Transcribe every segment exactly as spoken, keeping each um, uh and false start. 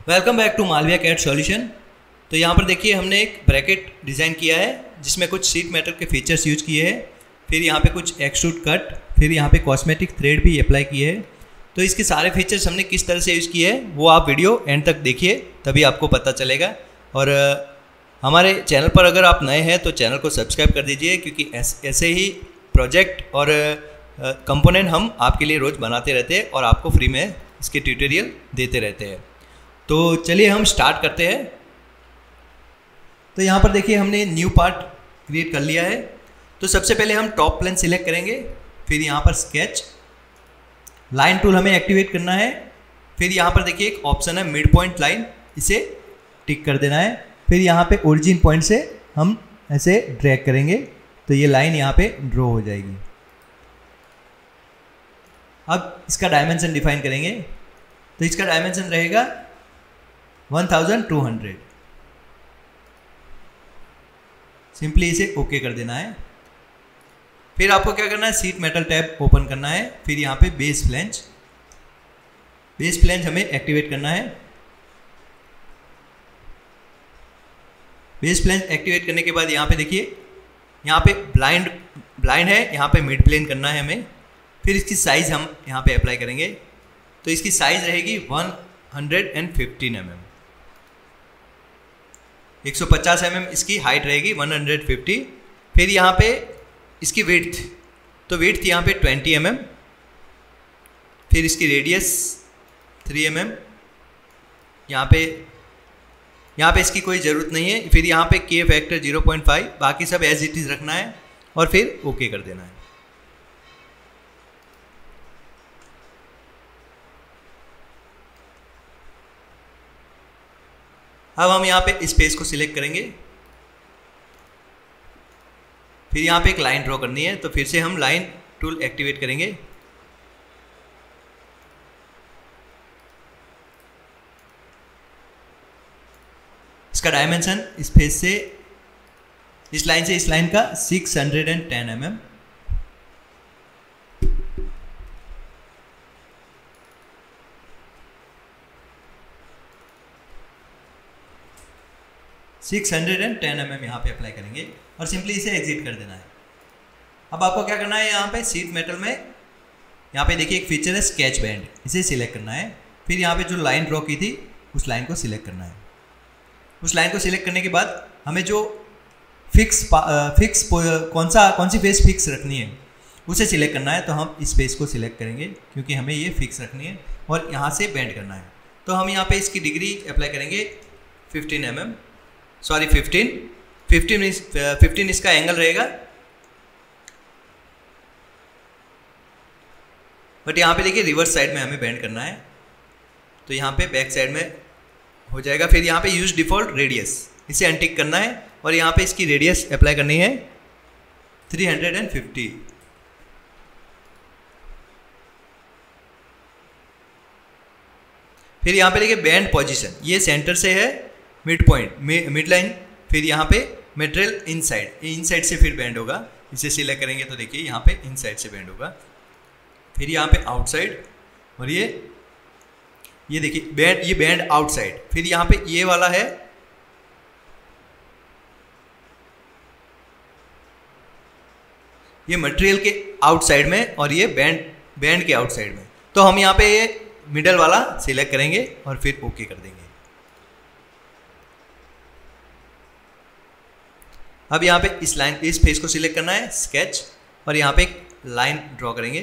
Welcome back to Malviya CAD solution. तो यहाँ पर देखिए हमने एक ब्रैकेट डिज़ाइन किया है जिसमें कुछ शीट मेटल के फीचर्स यूज किए हैं, फिर यहाँ पे कुछ एक्सट्रूड कट, फिर यहाँ पे कॉस्मेटिक थ्रेड भी अप्लाई किए हैं। तो इसके सारे फीचर्स हमने किस तरह से यूज़ किए हैं वो आप वीडियो एंड तक देखिए, तभी आपको पता चलेगा। और हमारे चैनल पर अगर आप नए हैं तो चैनल को सब्सक्राइब कर दीजिए, क्योंकि ऐसे ही प्रोजेक्ट और कंपोनेंट हम आपके लिए रोज़ बनाते रहते हैं और आपको फ्री में इसके ट्यूटोरियल देते रहते हैं। तो चलिए हम स्टार्ट करते हैं। तो यहाँ पर देखिए हमने न्यू पार्ट क्रिएट कर लिया है। तो सबसे पहले हम टॉप प्लेन सिलेक्ट करेंगे, फिर यहाँ पर स्केच लाइन टूल हमें एक्टिवेट करना है। फिर यहाँ पर देखिए एक ऑप्शन है मिड पॉइंट लाइन, इसे टिक कर देना है। फिर यहाँ पे ओरिजिन पॉइंट से हम ऐसे ड्रैग करेंगे तो ये लाइन यहाँ पे ड्रॉ हो जाएगी। अब इसका डायमेंशन डिफाइन करेंगे, तो इसका डायमेंशन रहेगा one thousand two hundred. Simply इसे ओके कर देना है। फिर आपको क्या करना है, सीट मेटल टैब ओपन करना है। फिर यहाँ पे बेस फ्लेंज, बेस फ्लेंज हमें एक्टिवेट करना है। बेस फ्लेंज एक्टिवेट करने के बाद यहाँ पे देखिए यहाँ पे ब्लाइंड ब्लाइंड है, यहाँ पे मिड प्लेन करना है हमें। फिर इसकी साइज़ हम यहाँ पे अप्लाई करेंगे, तो इसकी साइज़ रहेगी one hundred fifteen M M. एक सौ पचास एम एम इसकी हाइट रहेगी, वन हंड्रेड फिफ्टी। फिर यहाँ पे इसकी विड्थ, तो विड्थ यहाँ पे ट्वेंटी एम एम। फिर इसकी रेडियस थ्री एम एम। यहाँ पे यहाँ पे इसकी कोई ज़रूरत नहीं है। फिर यहाँ पे के फैक्टर ज़ीरो पॉइंट फाइव, बाकी सब एज इट इज़ रखना है और फिर ओके कर देना है। अब हम यहाँ पे स्पेस को सिलेक्ट करेंगे, फिर यहाँ पे एक लाइन ड्रॉ करनी है। तो फिर से हम लाइन टूल एक्टिवेट करेंगे। इसका डायमेंशन इस फेस से, इस लाइन से इस लाइन का six hundred ten M M. Six hundred ten M M यहाँ पे अप्लाई करेंगे और सिंपली इसे एग्जिट कर देना है। अब आपको क्या करना है, यहाँ पे सीट मेटल में यहाँ पे देखिए एक फीचर है स्केच बैंड, इसे सिलेक्ट करना है। फिर यहाँ पे जो लाइन ड्रॉ की थी उस लाइन को सिलेक्ट करना है। उस लाइन को सिलेक्ट करने के बाद हमें जो फिक्स फिक्स कौन सा कौन सी फेस फिक्स रखनी है उसे सिलेक्ट करना है। तो हम इस फेस को सिलेक्ट करेंगे क्योंकि हमें ये फिक्स रखनी है और यहाँ से बेंड करना है। तो हम यहाँ पे इसकी डिग्री अप्लाई करेंगे fifteen M M, sorry fifteen fifteen इस फिफ्टीन इसका एंगल रहेगा। बट यहाँ पे देखिए रिवर्स साइड में हमें बेंड करना है, तो यहाँ पे बैक साइड में हो जाएगा। फिर यहाँ पे यूज डिफॉल्ट रेडियस, इसे अनटिक करना है और यहाँ पे इसकी रेडियस अप्लाई करनी है थ्री हंड्रेड फिफ्टी। फिर यहाँ पे देखिए बैंड पोजीशन, ये सेंटर से है मिड पॉइंट मिड लाइन। फिर यहाँ पे मटेरियल इनसाइड, इनसाइड से फिर बैंड होगा। इसे सिलेक्ट करेंगे तो देखिए यहाँ पे इनसाइड से बैंड होगा। फिर यहाँ पे आउटसाइड, और ये ये देखिए बैंड, ये बैंड आउटसाइड। फिर यहाँ पे ये वाला है ये मटेरियल के आउटसाइड में और ये बैंड बैंड के आउटसाइड में। तो हम यहाँ पे ये मिडल वाला सिलेक्ट करेंगे और फिर ओके कर देंगे। अब यहाँ पे इस लाइन इस फेस को सिलेक्ट करना है स्केच, और यहाँ पे एक लाइन ड्रॉ करेंगे।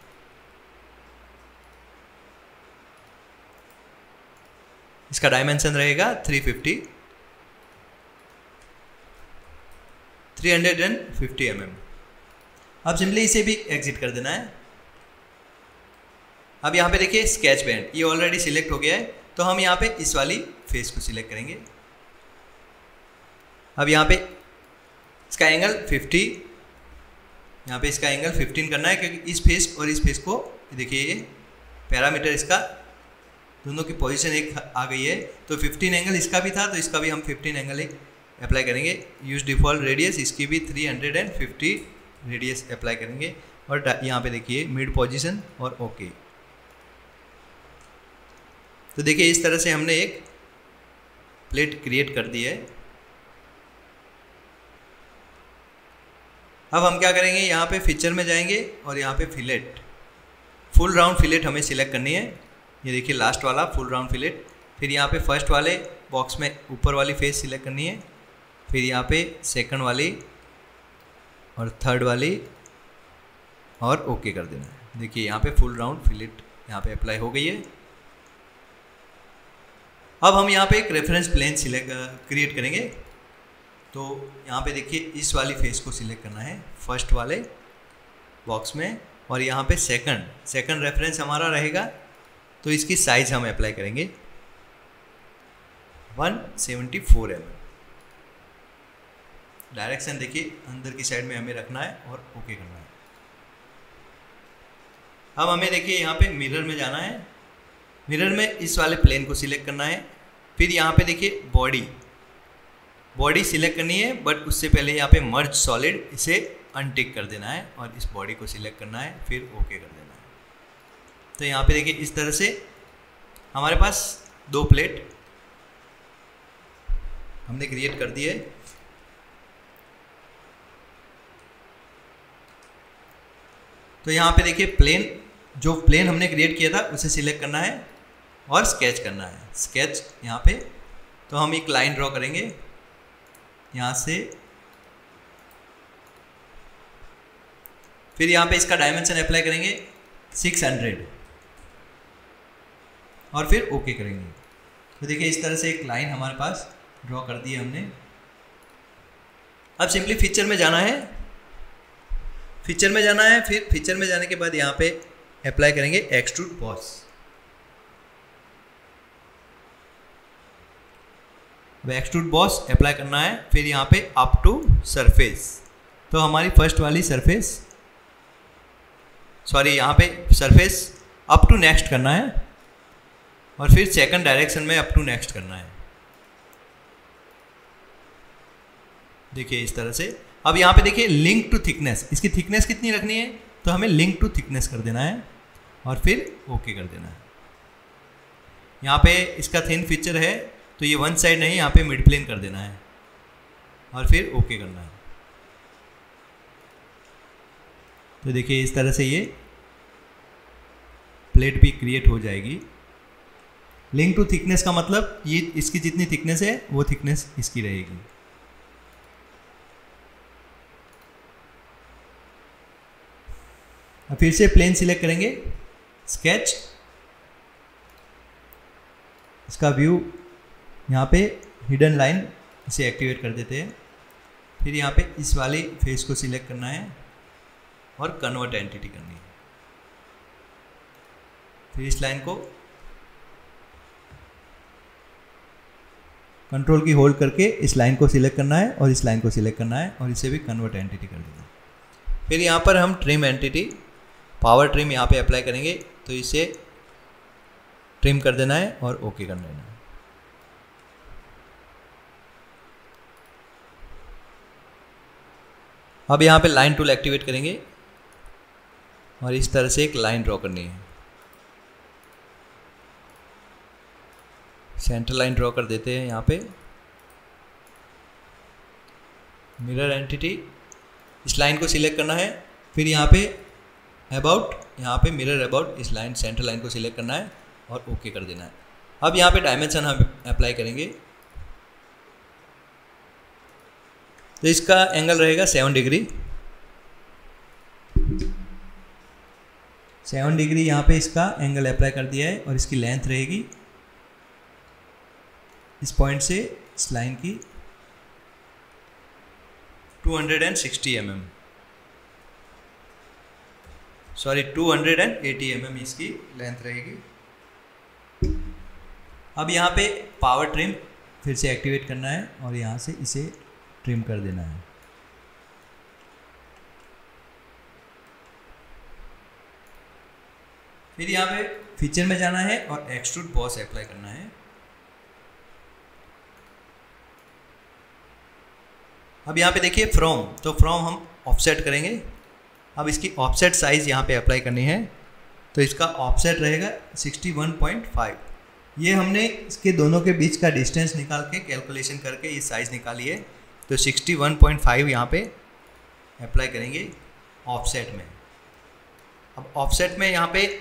इसका डायमेंशन रहेगा three fifty, three hundred fifty M M. अब सिंपली इसे भी एग्जिट कर देना है। अब यहाँ पे देखिए स्केच बैंड, ये ऑलरेडी सिलेक्ट हो गया है, तो हम यहाँ पे इस वाली फेस को सिलेक्ट करेंगे। अब यहाँ पे इसका एंगल फिफ्टी, यहाँ पे इसका एंगल फिफ्टीन करना है, क्योंकि इस फेस और इस फेस को देखिए ये पैरामीटर इसका दोनों की पोजीशन एक आ गई है। तो फिफ्टीन एंगल इसका भी था, तो इसका भी हम फिफ्टीन एंगल एक अप्लाई करेंगे। यूज डिफॉल्ट रेडियस, इसकी भी three hundred fifty radius apply करेंगे और यहाँ पे देखिए मिड पोजीशन और ओके। तो देखिए इस तरह से हमने एक प्लेट क्रिएट कर दी है। अब हम क्या करेंगे, यहाँ पे फीचर में जाएंगे और यहाँ पे फिलेट, फुल राउंड फिलेट हमें सिलेक्ट करनी है। ये देखिए लास्ट वाला फुल राउंड फिलेट। फिर यहाँ पे फर्स्ट वाले बॉक्स में ऊपर वाली फेस सिलेक्ट करनी है, फिर यहाँ पे सेकंड वाली और थर्ड वाली और ओके कर देना है। देखिए यहाँ पे फुल राउंड फिलेट यहाँ पे अप्लाई हो गई है। अब हम यहाँ पे एक रेफरेंस प्लेन सिलेक्ट क्रिएट करेंगे। तो यहाँ पे देखिए इस वाली फेस को सिलेक्ट करना है फर्स्ट वाले बॉक्स में, और यहाँ पे सेकंड सेकंड रेफरेंस हमारा रहेगा। तो इसकी साइज हम अप्लाई करेंगे one seventy four M M. Direction देखिए अंदर की साइड में हमें रखना है और ओके करना है। अब हमें देखिए यहाँ पे मिरर में जाना है। मिरर में इस वाले प्लेन को सिलेक्ट करना है। फिर यहाँ पे देखिए बॉडी बॉडी सिलेक्ट करनी है, बट उससे पहले यहाँ पे मर्ज सॉलिड इसे अनटिक कर देना है और इस बॉडी को सिलेक्ट करना है, फिर ओके कर देना है। तो यहाँ पे देखिए इस तरह से हमारे पास दो प्लेट हमने क्रिएट कर दी है। तो यहाँ पे देखिए प्लेन, जो प्लेन हमने क्रिएट किया था उसे सिलेक्ट करना है और स्केच करना है। स्केच यहाँ पे तो हम एक लाइन ड्रॉ करेंगे यहाँ से, फिर यहाँ पे इसका डायमेंशन अप्लाई करेंगे सिक्स हंड्रेड और फिर ओके करेंगे। तो देखिए इस तरह से एक लाइन हमारे पास ड्रॉ कर दी है हमने। अब सिंपली फीचर में जाना है। फीचर में जाना है फिर फीचर में जाने के बाद यहाँ पे अप्लाई करेंगे extrude boss. Extrude boss apply करना है। फिर यहाँ पे अप टू सरफेस, तो हमारी फर्स्ट वाली सरफेस, सॉरी यहाँ पे सरफेस अप टू नेक्स्ट करना है और फिर सेकंड डायरेक्शन में अप टू नेक्स्ट करना है। देखिए इस तरह से। अब यहाँ पे देखिए लिंक टू थिकनेस, इसकी थिकनेस कितनी रखनी है, तो हमें लिंक टू थिकनेस कर देना है और फिर ओके कर देना है। यहाँ पे इसका थिन फीचर है तो ये वन साइड नहीं, यहाँ पे मिड प्लेन कर देना है और फिर ओके करना है। तो देखिए इस तरह से ये प्लेट भी क्रिएट हो जाएगी। लिंक टू थिकनेस का मतलब ये इसकी जितनी थिकनेस है वो थिकनेस इसकी रहेगी। अब फिर से प्लेन सिलेक्ट करेंगे, स्केच, इसका व्यू यहाँ पे हिडन लाइन इसे एक्टिवेट कर देते हैं। फिर यहाँ पे इस वाली फेस को सिलेक्ट करना है और कन्वर्ट एंटिटी करनी है। फिर इस लाइन को कंट्रोल की होल्ड करके इस लाइन को सिलेक्ट करना है और इस लाइन को सिलेक्ट करना है और इसे भी कन्वर्ट एंटिटी कर देना है। फिर यहाँ पर हम ट्रिम एंटिटी, पावर ट्रिम यहाँ पे अप्लाई करेंगे, तो इसे ट्रिम कर देना है और ओके कर देना है। अब यहाँ पे लाइन टूल एक्टिवेट करेंगे और इस तरह से एक लाइन ड्रॉ करनी है। सेंटर लाइन ड्रॉ कर देते हैं यहाँ पे। मिरर एंटिटी, इस लाइन को सिलेक्ट करना है। फिर यहाँ पे अबाउट, यहाँ पे मिरर अबाउट, इस लाइन सेंटर लाइन को सिलेक्ट करना है और ओके कर देना है। अब यहाँ पे डायमेंशन हम अप्लाई करेंगे, तो इसका एंगल रहेगा सेवन डिग्री। सेवन डिग्री यहाँ पे इसका एंगल अप्लाई कर दिया है और इसकी लेंथ रहेगी इस पॉइंट से इस लाइन की two hundred sixty M M, sorry two hundred eighty M M इसकी लेंथ रहेगी। अब यहाँ पे पावर ट्रिम फिर से एक्टिवेट करना है और यहाँ से इसे ट्रिम कर देना है। फिर यहाँ पे फीचर में जाना है और एक्सट्रूड बॉस अप्लाई करना है। अब यहाँ पे देखिए फ्रॉम, तो फ्रॉम हम ऑफसेट करेंगे। अब इसकी ऑफसेट साइज़ यहाँ पे अप्लाई करनी है, तो इसका ऑफसेट रहेगा सिक्सटी वन पॉइंट फाइव। ये हमने इसके दोनों के बीच का डिस्टेंस निकाल के कैलकुलेशन करके ये साइज़ निकाली है। तो सिक्सटी वन पॉइंट फाइव यहाँ पे अप्लाई करेंगे ऑफसेट में। अब ऑफसेट में यहाँ पे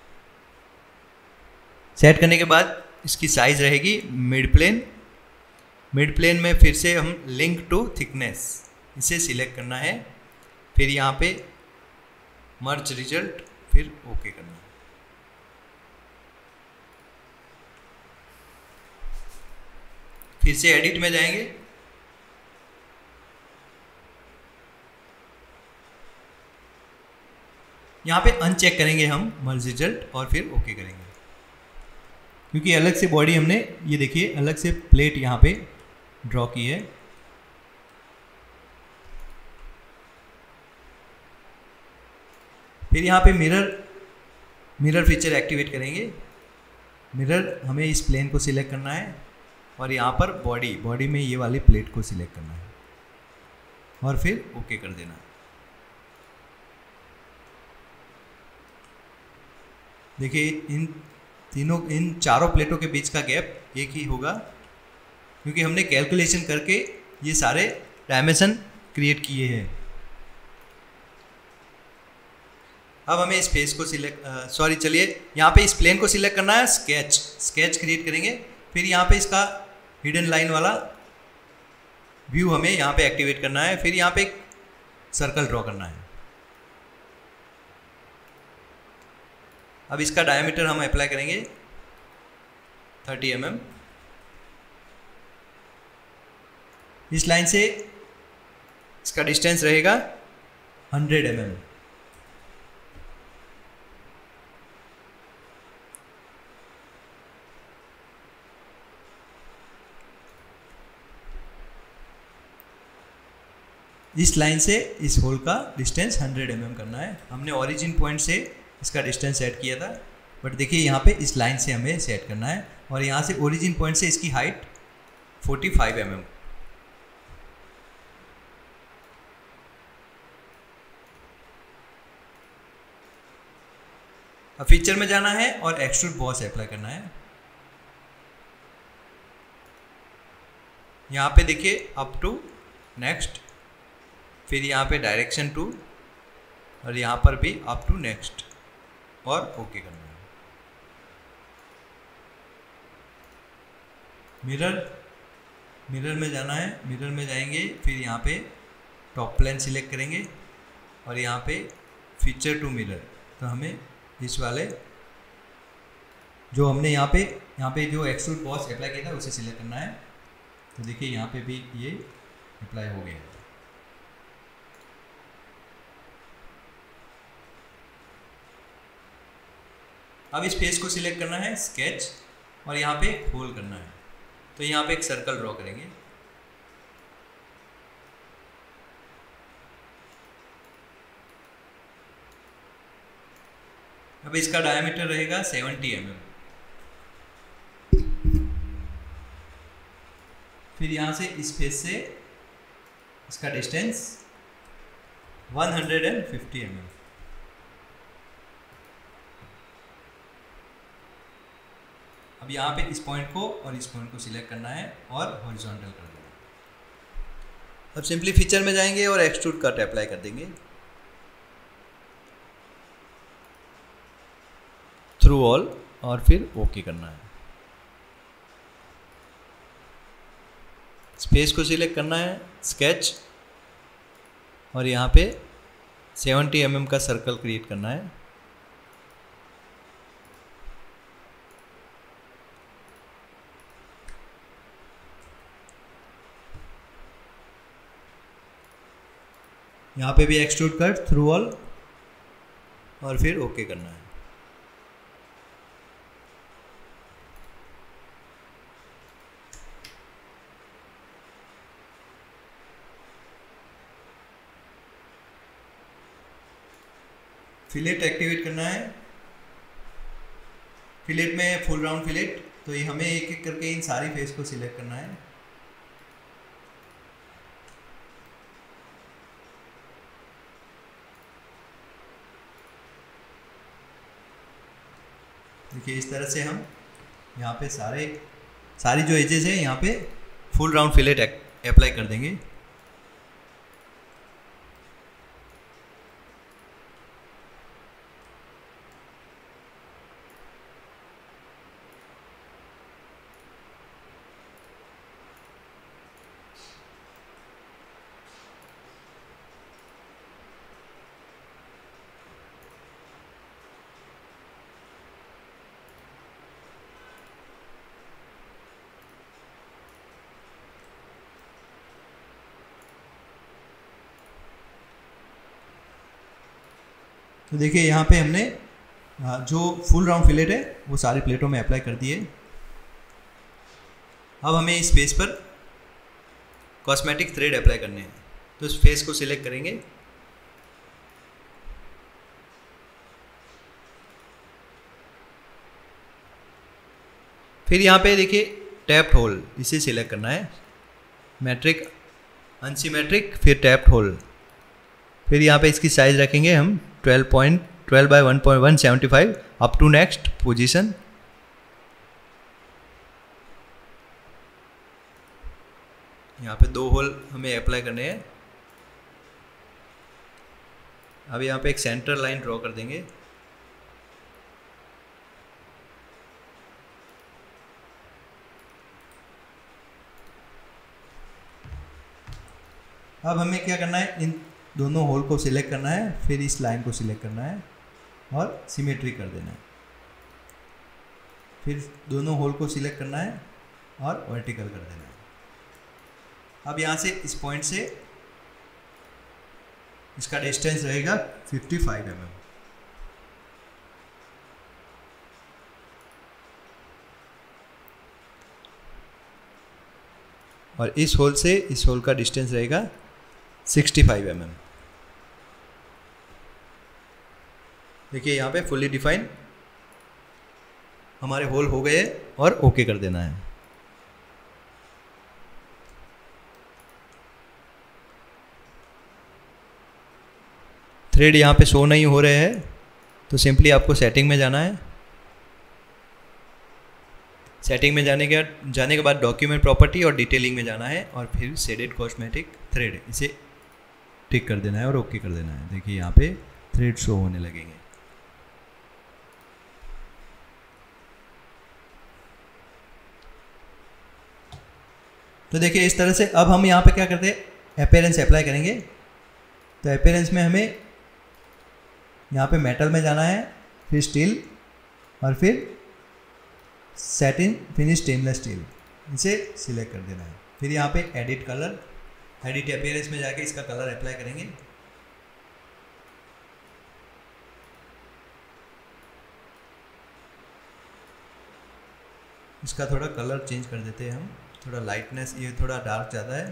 सेट करने के बाद इसकी साइज़ रहेगी मिड प्लेन। मिड प्लेन में फिर से हम लिंक टू थिकनेस इसे सिलेक्ट करना है, फिर यहाँ पे मर्ज रिजल्ट, फिर ओके करना है। फिर से एडिट में जाएंगे, यहाँ पे अनचेक करेंगे हम मर्ज रिजल्ट और फिर ओके करेंगे, क्योंकि अलग से बॉडी हमने ये देखिए अलग से प्लेट यहाँ पे ड्रॉ की है। फिर यहाँ पे मिरर मिरर फीचर एक्टिवेट करेंगे। मिरर हमें इस प्लेन को सिलेक्ट करना है और यहाँ पर बॉडी बॉडी में ये वाली प्लेट को सिलेक्ट करना है और फिर ओके कर देना। देखिए इन तीनों इन चारों प्लेटों के बीच का गैप एक ही होगा, क्योंकि हमने कैलकुलेशन करके ये सारे डायमेंशन क्रिएट किए हैं। अब हमें इस फेस को सिलेक्ट सॉरी चलिए यहाँ पे इस प्लेन को सिलेक्ट करना है, स्केच स्केच क्रिएट करेंगे। फिर यहाँ पे इसका हिडन लाइन वाला व्यू हमें यहाँ पे एक्टिवेट करना है। फिर यहाँ पे एक सर्कल ड्रॉ करना है। अब इसका डायमीटर हम अप्लाई करेंगे थर्टी एम एम। इस लाइन से इसका डिस्टेंस रहेगा हंड्रेड एम एम। इस लाइन से इस होल का डिस्टेंस हंड्रेड एम एम करना है। हमने ओरिजिन पॉइंट से इसका डिस्टेंस सेट किया था, बट देखिए यहाँ पे इस लाइन से हमें सेट करना है और यहाँ से ओरिजिन पॉइंट से इसकी height forty five M M. अब फीचर में जाना है और एक्सट्रूड बॉस अप्लाई करना है। यहाँ पे देखिए अप टू नेक्स्ट, फिर यहाँ पे डायरेक्शन टू और यहाँ पर भी अप टू नेक्स्ट और ओके करना है। मिरर मिरर में जाना है, मिरर में जाएंगे, फिर यहाँ पे टॉप प्लेन सिलेक्ट करेंगे और यहाँ पे फीचर टू मिरर। तो हमें इस वाले जो हमने यहाँ पे यहाँ पे जो एक्सट्रूड बॉस अप्लाई किया था उसे सिलेक्ट करना है। तो देखिए यहाँ पे भी ये अप्लाई हो गया। अब इस फेस को सिलेक्ट करना है, स्केच, और यहाँ पे होल करना है। तो यहाँ पे एक सर्कल ड्रॉ करेंगे। अब इसका डायमीटर रहेगा सेवेंटी एम एम। फिर यहाँ से इस फेस से इसका distance one hundred fifty M M. अब यहाँ पे इस पॉइंट को और इस पॉइंट को सिलेक्ट करना है और हॉरिजॉन्टल कर देना। अब सिंपली फीचर में जाएंगे और एक्सट्रूड कट अप्लाई कर देंगे थ्रू ऑल और फिर ओके करना है। स्पेस को सिलेक्ट करना है, स्केच, और यहाँ पे सेवेंटी एम एम का सर्कल क्रिएट करना है। यहाँ पे भी एक्सट्रूड कट थ्रू ऑल और फिर ओके करना है। फिलेट एक्टिवेट करना है। फिलेट में फुल राउंड फिलेट, तो ये हमें एक एक करके इन सारी फेस को सिलेक्ट करना है। देखिए इस तरह से हम यहाँ पे सारे सारी जो एजेस है यहाँ पे फुल राउंड फिलेट अप्लाई कर देंगे। तो देखिए यहाँ पे हमने जो फुल राउंड फिलेट है वो सारी प्लेटों में अप्लाई कर दिए। अब हमें इस फेस पर कॉस्मेटिक थ्रेड अप्लाई करने हैं, तो इस फेस को सिलेक्ट करेंगे। फिर यहाँ पे देखिए टैप्ड होल, इसे सिलेक्ट करना है। मैट्रिक, अनसीमेट्रिक, फिर टैप्ड होल। फिर यहाँ पे इसकी साइज रखेंगे हम twelve point twelve by one point one seventy five up to next position. यहाँ पे दो होल हमें अप्लाई करने हैं। अब यहाँ पे एक सेंटर लाइन ड्रॉ कर देंगे। अब हमें क्या करना है, इन दोनों होल को सिलेक्ट करना है, फिर इस लाइन को सिलेक्ट करना है और सिमेट्री कर देना है। फिर दोनों होल को सिलेक्ट करना है और वर्टिकल कर देना है। अब यहाँ से इस पॉइंट से इसका डिस्टेंस रहेगा फिफ्टी फाइव एम एम। और इस होल से इस होल का डिस्टेंस रहेगा सिक्सटी फाइव एम एम। देखिए यहाँ पे फुल्ली डिफाइन हमारे होल हो गए और ओके कर देना है। थ्रेड यहाँ पे शो नहीं हो रहे हैं, तो सिंपली आपको सेटिंग में जाना है। सेटिंग में जाने के जाने के बाद डॉक्यूमेंट प्रॉपर्टी और डिटेलिंग में जाना है और फिर शेडेड कॉस्मेटिक थ्रेड, इसे टिक कर देना है और ओके कर देना है। देखिए यहाँ पे थ्रेड शो होने लगेंगे। तो देखिए इस तरह से अब हम यहाँ पे क्या करते हैं, अपीयरेंस अप्लाई करेंगे। तो अपीयरेंस में हमें यहाँ पे मेटल में जाना है, फिर स्टील और फिर सैटिन फिनिश स्टेनलेस स्टील, इसे सिलेक्ट कर देना है। फिर यहाँ पे एडिट कलर, एडिट अपीयरेंस में जाके इसका कलर अप्लाई करेंगे। इसका थोड़ा कलर चेंज कर देते हैं हम, थोड़ा लाइटनेस, ये थोड़ा डार्क ज़्यादा है,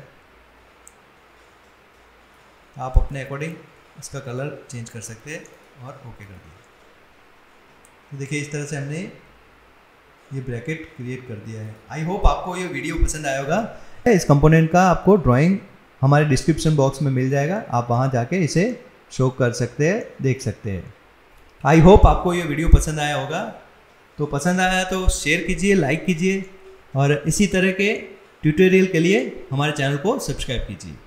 आप अपने अकॉर्डिंग इसका कलर चेंज कर सकते हैं और ओके कर दिए। तो देखिए इस तरह से हमने ये ब्रैकेट क्रिएट कर दिया है। आई होप आपको ये वीडियो पसंद आया होगा। इस कंपोनेंट का आपको ड्राइंग हमारे डिस्क्रिप्शन बॉक्स में मिल जाएगा, आप वहाँ जाके इसे शो कर सकते हैं, देख सकते हैं। आई होप आपको ये वीडियो पसंद आया होगा। तो पसंद आया तो शेयर कीजिए, लाइक कीजिए और इसी तरह के ट्यूटोरियल के लिए हमारे चैनल को सब्सक्राइब कीजिए।